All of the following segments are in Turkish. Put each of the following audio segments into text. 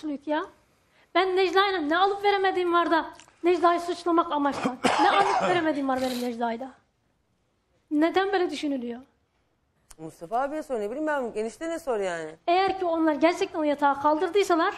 suçluyuz ya? Ben Necla'yla ne alıp veremediğim var da Necla'yı suçlamak amaçlı. Ne alıp veremediğim var benim Necla'yla. Neden böyle düşünülüyor? Mustafa abiye sor, ne bileyim ben, eniştene sor yani. Eğer ki onlar gerçekten o yatağa kaldırdıysalar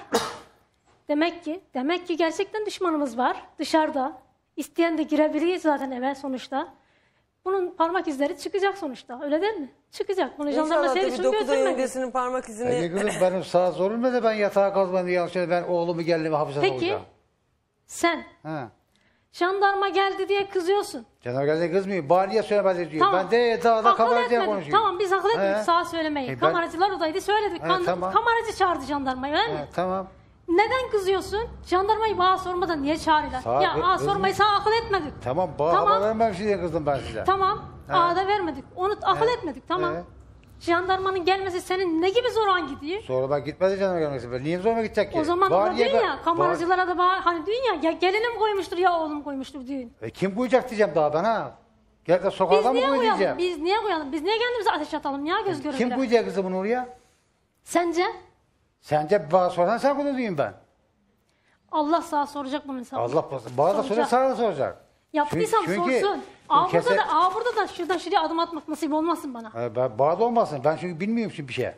demek ki gerçekten düşmanımız var dışarıda. İsteyen de girebilir zaten eve sonuçta. Bunun parmak izleri çıkacak sonuçta. Öyle değil mi? Çıkacak. Bunu jandarma İnşallah tabii servisine 9 ay götürmedi. öncesinin parmak izini... Kızım benim sağ zorum ne de ben yatağa kalkmadım diye yanlış ben oğlumu geldim hapishanede Peki olacağım. sen Ha. jandarma geldi diye kızıyorsun. Cenab-ı Geldi kızmıyor. Bariye söylemedi diyor. Tamam. Ben de dağda Akıl kameracıya etmedik. konuşuyorum. Tamam biz akıl etmedik He. sağa söylemeyi. Ben- Kameracılar odaydı söyledik. Tamam. Kameracı çağırdı jandarmayı öyle mi? Ha, tamam. Neden kızıyorsun? Jandarmayı bana sormadan niye çağırıyorlar? Sağ- sormayı sana akıl etmedik. Tamam. Tamam. Haber vermemişsin diye kızdım ben size. Tamam. He. Ağda vermedik. Onu akıl etmedik. Tamam. He. Jandarmanın gelmesi senin ne gibi zoran gidiyor? Sonra ben gitmedi canım gelmesi. Ben niye zoruma gidecek ki? O zaman ona Bariye diyorsun ben- ya kameracılara da bana hani diyorsun ya gelinim koymuştur ya oğlum koymuştur diyorsun. Kim koyacak diyeceğim daha ben ha? Gel de Biz sokakta mı niye koy koyalım? diyeceğim? Biz niye koyalım? Biz niye kendimize ateş atalım ya göz göre Kim göre? koyacak kızı bunu oraya? Sence? Sence bana sorsan sen koy diyeyim ben. Allah sana soracak bunu sana. Allah bana da soracak, sana da soracak. Yaptıysam Çünkü sorsun. Burada da şuradan şuraya adım atmak nasip olmasın bana. Bana da olmasın. Ben çünkü bilmiyorum şimdi bir şey.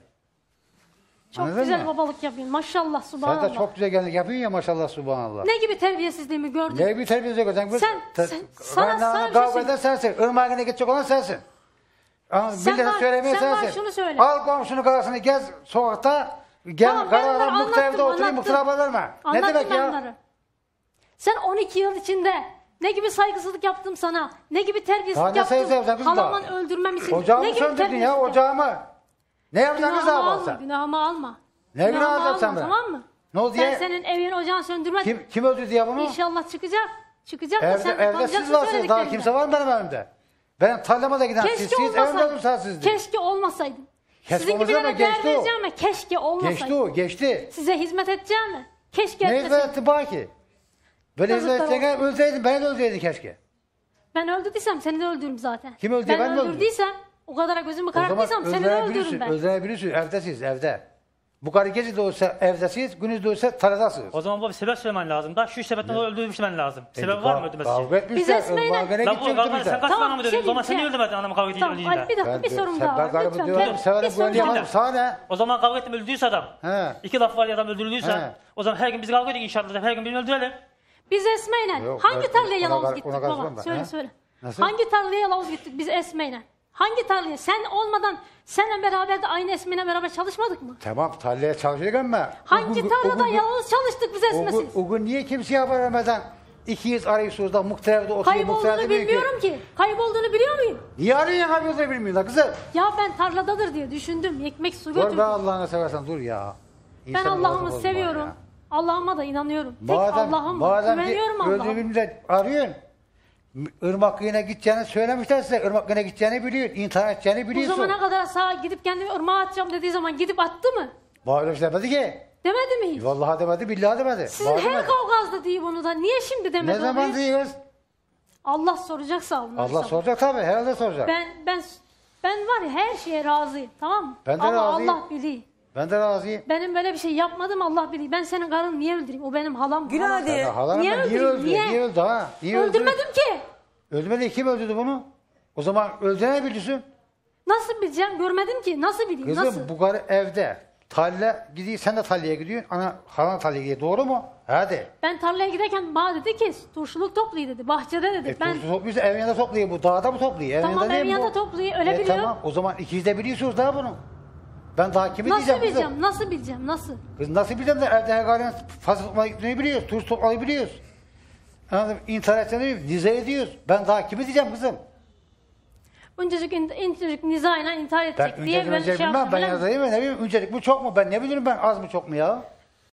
Çok Anladın güzel mı? babalık yapıyorsun. Maşallah Sen subhanallah. de çok güzel geldik yapıyorsun ya maşallah subhanallah. Ne gibi terbiyesizliğimi gördün? Ne bir terbiyesiz göreceksin? Sana bir şey kavga eden söyleyeyim. sensin. Irmağına geçecek olan sensin. Sen Millete bana- söylemeyen sen bana sensin. şunu söyle. Al komşunun karşısını gez sokakta. Gel Tamam, ben onları kararına mutlu evde anlattım, oturayım anlattım. mutlu verme. Ne Anlattım demek ben ya? onları. Sen 12 yıl içinde ne gibi saygısızlık yaptım sana? Ne gibi Daha terbiyesizlik ne yaptım? saygısızlık yaptın kız Halamın daha? öldürmem için. Ocağımı ne gibi söndürdün ya terbiyesizlik ocağımı. Ne yapacaksın kız Günahımı daha alma, sen? günahımı alma. Ne günah Günahımı alacaksın alma, sen tamam mı? Ne oldu Ben ya? senin evin ocağını söndürmedim. Kim öldürdü ya bunu? İnşallah çıkacak. Çıkacak da sen Evde utanacaksın siz varsınız daha söylediklerinden. kimse var mı benim evimde? Benim tarlama da giden siz Keşke evimde olmasaydın. olursanız sizdi. Keşke olmasaydın. Keşke Sizin olmasa gibilere ama değer geçti o. vereceğim mi? Keşke olmasaydın. Geçti o geçti. Size hizmet edeceğim mi? Keşke Ne etmeseydin. hizmet etti baki? Böyle Yazıklar hizmet edeceksen ölseydin beni de ölseydin keşke. Ben öldürdüysem seni de öldürürüm zaten. Kim öldü? Ben Ben mi öldürdüm? öldürdüysem o kadar gözümü O zaman kararttıysam seni de öldürürüm ben. öldürebilirsiniz evdesiz evde. Bu karı gece de olsa evdesiniz, gündüz de olsa tarladasınız. O zaman bu bir sebep söylemen lazım da şu sebepten öldürmüşmen lazım. Sebep var mı öldürmesi için? Kavga etmişler. Biz Esma'yla- Kavgaya Lan bu gidecek kavga sen demişler. kaç Tamam, tane mı bir dedin? şey O zaman seni diyeceğim. öldürmedin anamı kavga edince Tamam, öldüğünde. ay, bir dakika bir sorum daha var. Ben Lütfen. diyorum sana Bir da sorum güvenleyemem. daha. Sana ne? O zaman kavga ettim öldüyse adam. He. İki laf var ya adam öldürüldüyse. He. O zaman her gün biz kavga ediyoruz inşallah. Her gün birini öldürelim. Biz Esma'yla Yok, hangi tarlaya ona Yalavuz kar- gittik ona karışmam baba? ben, Söyle he? söyle. Nasıl? Hangi tarlaya Yalavuz gittik biz Esma'yla? Hangi tarlaya? Sen olmadan seninle beraber de aynı Esma'yla beraber çalışmadık mı? Tamam tarlaya çalışacak ama. Hangi tarlada Yalavuz çalıştık biz Esma'siz? O gün niye kimseye haber vermeden 200 arayışsınız da muhtemelde oturuyor Kaybolduğunu bilmiyorum ki. Kaybolduğunu biliyor muyum? Niye arıyorsun kaybolduğunu bilmiyorsun lan kızım? Ya ben tarladadır diye düşündüm. Ekmek su Dur götürdüm. be Allah'ını seversen dur ya. Ben İnsanın Allah'ımı ağzı seviyorum. bozma ya. Allah'ıma da inanıyorum. Tek Allah'ıma güveniyorum Allah'ıma. öldüğümde arıyorsun. Irmak kıyına gideceğini söylemişler size. Irmak kıyına gideceğini biliyorsun. İntihar edeceğini Bu biliyorsun. zamana kadar sağa gidip kendimi ırmağa atacağım dediği zaman gidip attı mı? Bana öyle bir şey demedi ki. Demedi mi hiç? Vallahi demedi, billahi demedi. Sizin Bana her demedi. kavgazda değil bunu da. Niye şimdi demedi Ne zaman onu? diyoruz? Allah soracaksa onları Allah sana. soracak tabii, herhalde soracak. Ben var ya her şeye razıyım, tamam mı? Ben de Ama razıyım. Allah biliyor. Ben de razıyım. Benim böyle bir şey yapmadım Allah biliyor. Ben senin karını niye öldüreyim? O benim halam. Günah halam. diye. Halanım Niye niye öldüreyim, öldü? niye? Niye öldü ha? Niye öldü? Öldürmedim ki. Öldürmedi, kim öldürdü bunu? O zaman öldürene biliyorsun. Nasıl bileceğim? Görmedim ki. Nasıl bileyim? Kızım Nasıl? bu karı evde. Tarla gidiyor, sen de tarlaya gidiyorsun. Halan tarlaya gidiyor, doğru mu? Hadi. Ben tarlaya giderken bana dedi ki turşuluk topluyor dedi. Bahçede dedi. Ben Turşu topluyorsa evin yanında topluyor, bu dağda mı topluyor? Evin Tamam, yanında değil evin mi yanında bu? topluyor, öyle biliyorum. Tamam, o zaman ikiniz de biliyorsunuz daha bunu. Ben daha kimi nasıl diyeceğim bileceğim? kızım? Nasıl bileceğim? Nasıl? Kız nasıl bileceğim de evde her galen fazla toplamayı gitmeyi biliyoruz. Turşu toplamayı biliyoruz. Anladın mı? İntihar edeceğini nize ediyoruz. Ben daha kimi diyeceğim kızım? İncecik nizayla intihar Ben edecek diye öncelik böyle şey bilmem. Ben yapacağım. yazayım mı? Ne bileyim öncelik bu çok mu? Ben ne bilirim ben az mı çok mu ya?